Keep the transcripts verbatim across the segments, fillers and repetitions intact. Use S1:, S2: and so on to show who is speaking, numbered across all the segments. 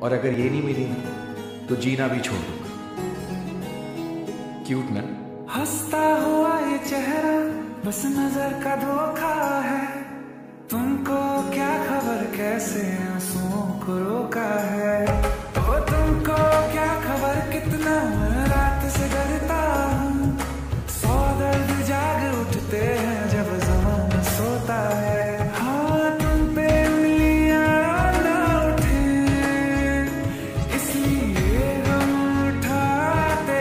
S1: और अगर ये नहीं मिली ना तो जीना भी छोड़ दूंगा। क्यूट ना?
S2: हंसता हुआ ये चेहरा बस नजर का धोखा है। तुमको क्या खबर कैसे आंसुओं को रोका है। ओ तुमको क्या खबर कितना रात से डरता हूँ। सौ दर्द जाग उठते हैं जब ज़माना सोता है। हाँ तुम पे उंगलियां ना उठे इसलिए हम उठाते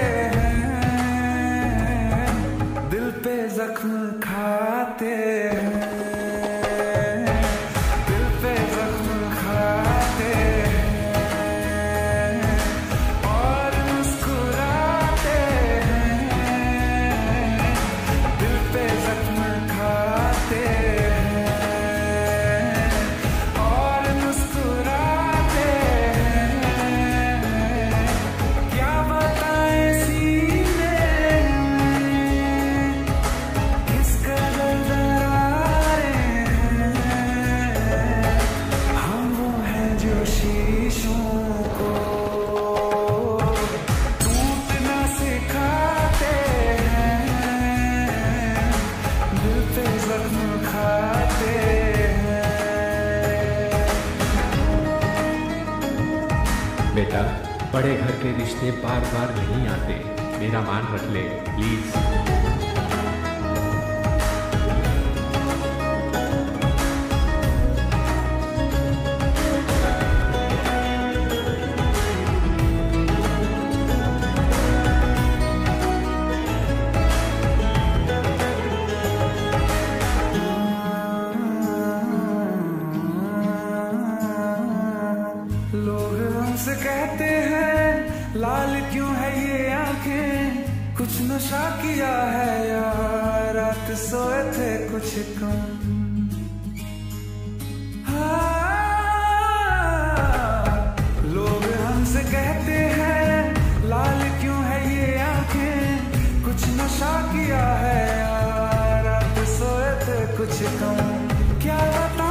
S2: हैं। दिल पे जख्म खाते हैं।
S3: बेटा, बड़े घर के रिश्ते बार बार नहीं आते, मेरा मान रख ले प्लीज।
S2: से कहते हैं लाल क्यों है ये आंखें। कुछ नशा किया है या रात सोए थे कुछ कम। हाँ, लोग हमसे कहते हैं लाल क्यों है ये आंखें। कुछ नशा किया है या रात सोए थे कुछ कम। क्या बता